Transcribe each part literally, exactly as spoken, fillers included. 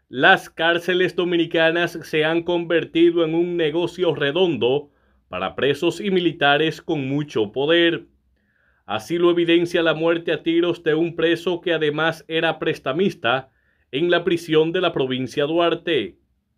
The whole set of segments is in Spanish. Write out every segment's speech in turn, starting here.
Las cárceles dominicanas se han convertido en un negocio redondo para presos y militares con mucho poder. Así lo evidencia la muerte a tiros de un preso que además era prestamista en la prisión de la provincia Duarte.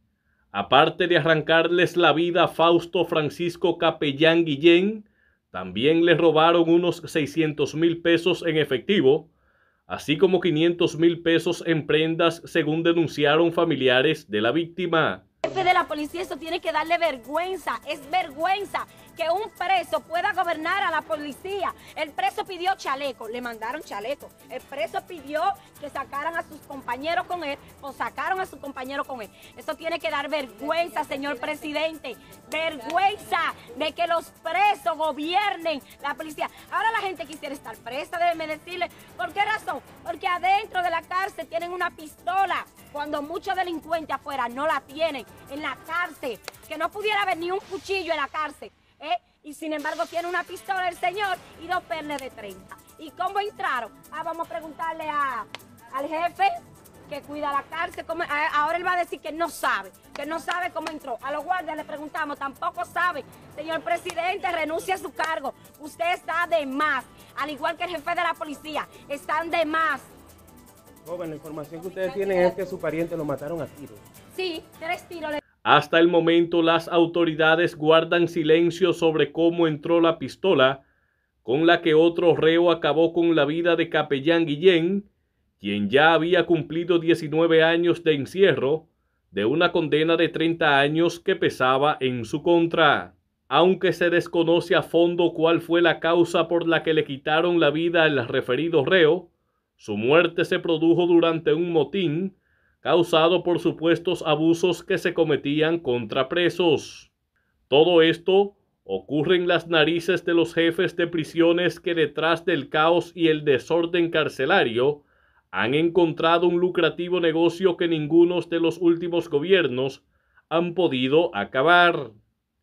Aparte de arrancarles la vida a Fausto Francisco Capellán Guillén, también le robaron unos seiscientos mil pesos en efectivo, así como quinientos mil pesos en prendas, según denunciaron familiares de la víctima. Jefe de la policía, eso tiene que darle vergüenza, es vergüenza que un preso pueda gobernar a la policía. El preso pidió chaleco, le mandaron chaleco. El preso pidió que sacaran a sus compañeros con él, o sacaron a sus compañeros con él. Eso tiene que dar vergüenza, señor presidente, vergüenza de que los presos gobiernen la policía. Ahora la gente quisiera estar presa, déjeme decirle, ¿por qué razón? Porque adentro de la cárcel tienen una pistola, cuando muchos delincuentes afuera no la tienen. En la cárcel, que no pudiera haber ni un cuchillo en la cárcel, ¿eh? Y sin embargo tiene una pistola el señor y dos perles de treinta. ¿Y cómo entraron? Ah, vamos a preguntarle a, al jefe que cuida la cárcel. Cómo, a, ahora él va a decir que no sabe, que no sabe cómo entró. A los guardias le preguntamos, tampoco sabe. Señor presidente, renuncie a su cargo. Usted está de más, al igual que el jefe de la policía, están de más. Joven, la información que ustedes tienen es que su pariente lo mataron a tiros. Sí, tres tiros. Hasta el momento, las autoridades guardan silencio sobre cómo entró la pistola con la que otro reo acabó con la vida de Capellán Guillén, quien ya había cumplido diecinueve años de encierro de una condena de treinta años que pesaba en su contra. Aunque se desconoce a fondo cuál fue la causa por la que le quitaron la vida al referido reo, su muerte se produjo durante un motín causado por supuestos abusos que se cometían contra presos. Todo esto ocurre en las narices de los jefes de prisiones que, detrás del caos y el desorden carcelario, han encontrado un lucrativo negocio que ninguno de los últimos gobiernos han podido acabar.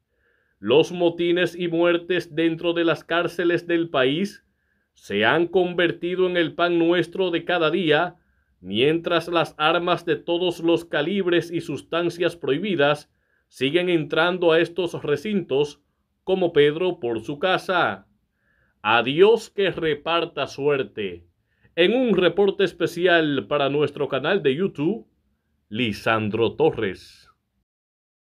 Los motines y muertes dentro de las cárceles del país se han convertido en el pan nuestro de cada día, mientras las armas de todos los calibres y sustancias prohibidas siguen entrando a estos recintos como Pedro por su casa. A Dios que reparta suerte. En un reporte especial para nuestro canal de YouTube, Lisandro Torres.